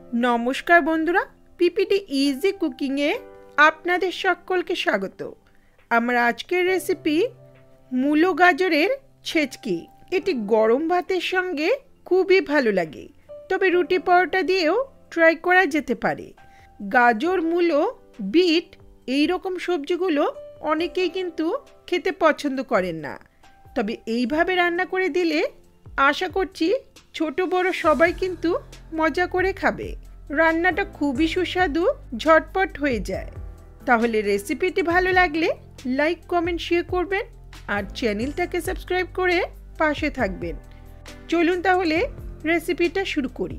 নমস্কার বন্ধুরা, PPT easy কুকিংয়ে আপনাদের সকলকে স্বাগত। আমার আজকের রেসিপি মূলো গাজরের ছেচকি। এটি গরম ভাতের সঙ্গে খুবই ভালো লাগে, তবে রুটি পরোটা দিয়েও ট্রাই করা যেতে পারে। গাজর, মূলো, বিট এই রকম সবজিগুলো অনেকেই কিন্তু খেতে পছন্দ করেন না, তবে এইভাবে রান্না করে দিলে আশা করছি ছোট বড় সবাই কিন্তু মজা করে খাবে। রান্নাটা খুবই সুস্বাদু, ঝটপট হয়ে যায়। তাহলে রেসিপিটি ভালো লাগলে লাইক, কমেন্ট, শেয়ার করবেন আর চ্যানেলটাকে সাবস্ক্রাইব করে পাশে থাকবেন। চলুন তাহলে রেসিপিটা শুরু করি।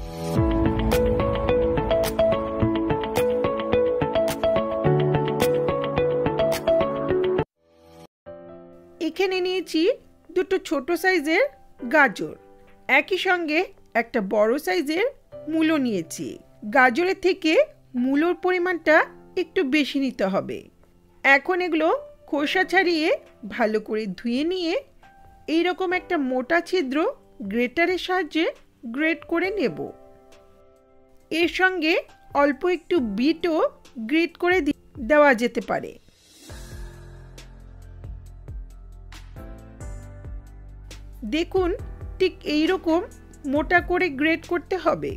এখানে নিয়েছি দুটো ছোট সাইজের গাজর, একই সঙ্গে একটা বড় সাইজের মূলো নিয়েছি। গাজরের থেকে মূলোর পরিমাণটা একটু বেশি নিতে হবে। এখন এগুলো খোসা ছাড়িয়ে ভালো করে ধুয়ে নিয়ে এইরকম একটা মোটা ছিদ্র গ্রেটারের সাহায্যে গ্রেট করে নেব। এর সঙ্গে অল্প একটু বিটও গ্রেট করে দেওয়া যেতে পারে। দেখুন, ঠিক এইরকম মোটা করে গ্রেট করতে হবে।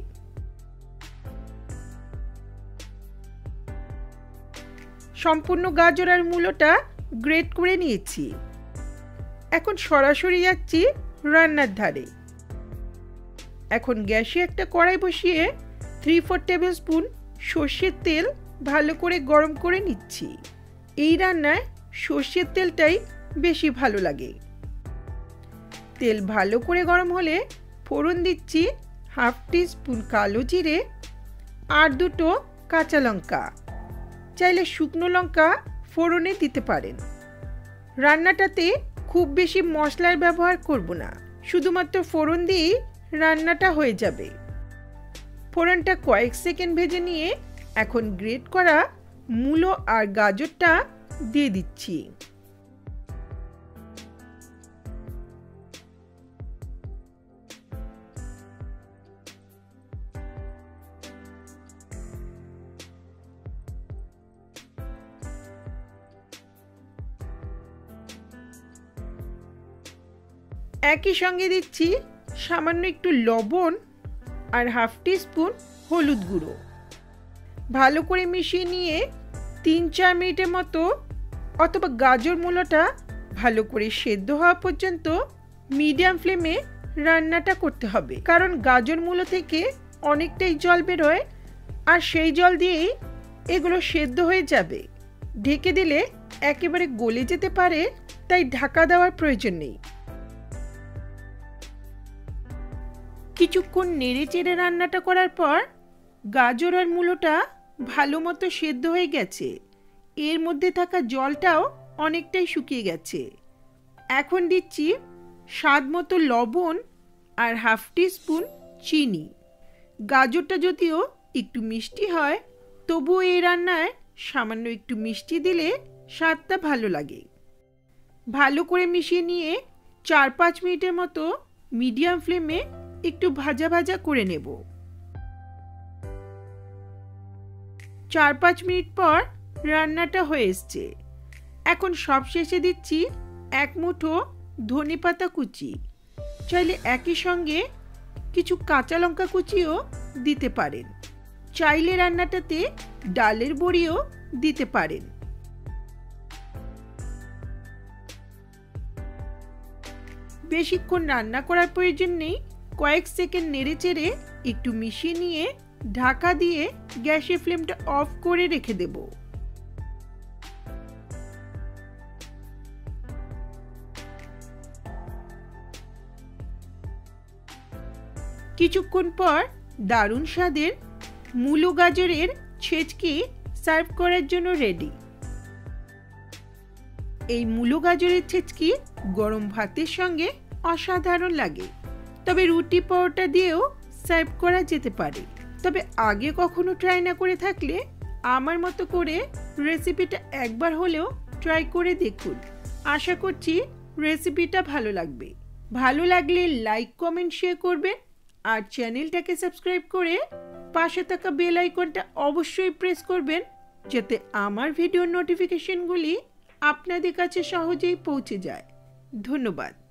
সম্পূর্ণ গাজর আর মূলোটা গ্রেট করে নিয়েছি। এখন সরাসরি যাচ্ছি রান্নার ধারে। এখন গ্যাসে একটা কড়াই বসিয়ে 3-4 টেবিল স্পুন সর্ষের তেল ভালো করে গরম করে নিচ্ছি। এই রান্নায় সর্ষের তেলটাই বেশি ভালো লাগে। তেল ভালো করে গরম হলে ফোড়ন দিচ্ছি 1/2 টিস্পুন কালো জিরে আর 2টো কাঁচা লঙ্কা। চাইলে শুকনো লঙ্কা ফোড়নে দিতে পারেন। রান্নাটাতে খুব বেশি মশলার ব্যবহার করব না, শুধুমাত্র ফোড়ন দিয়েই রান্নাটা হয়ে যাবে। ফোড়নটা কয়েক সেকেন্ড ভেজে নিয়ে এখন গ্রেট করা মূলো আর গাজরটা দিয়ে দিচ্ছি। একই সঙ্গে দিচ্ছি সামান্য একটু লবণ আর 1/2 টিস্পুন হলুদ গুঁড়ো। ভালো করে মিশিয়ে নিয়ে 3-4 মিনিটের মতো অথবা গাজর মূলোটা ভালো করে সেদ্ধ হওয়া পর্যন্ত মিডিয়াম ফ্লেমে রান্নাটা করতে হবে, কারণ গাজর মূলো থেকে অনেকটাই জল বেরোয় আর সেই জল দিয়েই এগুলো সেদ্ধ হয়ে যাবে। ঢেকে দিলে একেবারে গলে যেতে পারে, তাই ঢাকা দেওয়ার প্রয়োজন নেই। কিছুক্ষণ নেড়ে চেড়ে রান্নাটা করার পর গাজর আর মূলোটা ভালো মতো সেদ্ধ হয়ে গেছে। এর মধ্যে থাকা জলটাও অনেকটাই শুকিয়ে গেছে। এখন দিচ্ছি স্বাদ মতো লবণ আর 1/2 টিস্পুন চিনি। গাজরটা যদিও একটু মিষ্টি হয়, তবুও এই রান্নায় সামান্য একটু মিষ্টি দিলে স্বাদটা ভালো লাগে। ভালো করে মিশিয়ে নিয়ে 4-5 মিনিটের মতো মিডিয়াম ফ্লেমে একটু ভাজা ভাজা করে নেব। 4-5 মিনিট পর রান্নাটা হয়ে এসছে। এখন সবশেষে দিচ্ছি 1 মুঠো ধনেপাতা কুচি। চাইলে একই সঙ্গে কিছু কাঁচা লঙ্কা কুচিও দিতে পারেন। চাইলে রান্নাটাতে ডালের বড়িও দিতে পারেন। বেশিক্ষণ রান্না করার প্রয়োজন নেই, কয়েক সেকেন্ড নেড়ে চেড়ে একটু মিশিয়ে নিয়ে ঢাকা দিয়ে গ্যাসের ফ্লেমটা অফ করে রেখে দেব। কিছুক্ষণ পর দারুণ স্বাদের মূলো গাজরের ছেচকি সার্ভ করার জন্য রেডি। এই মূলো গাজরের ছেচকি গরম ভাতের সঙ্গে অসাধারণ লাগে, তবে রুটি পরোটা দিয়েও সার্ভ করা যেতে পারে। তবে আগে কখনো ট্রাই না করে থাকলে আমার মতো করে রেসিপিটা একবার হলেও ট্রাই করে দেখুন। আশা করছি রেসিপিটা ভালো লাগবে। ভালো লাগলে লাইক, কমেন্ট, শেয়ার করবেন আর চ্যানেলটাকে সাবস্ক্রাইব করে পাশে থাকা বেল আইকনটা অবশ্যই প্রেস করবেন যাতে আমার ভিডিওর নোটিফিকেশনগুলি আপনাদের কাছে সহজেই পৌঁছে যায়। ধন্যবাদ।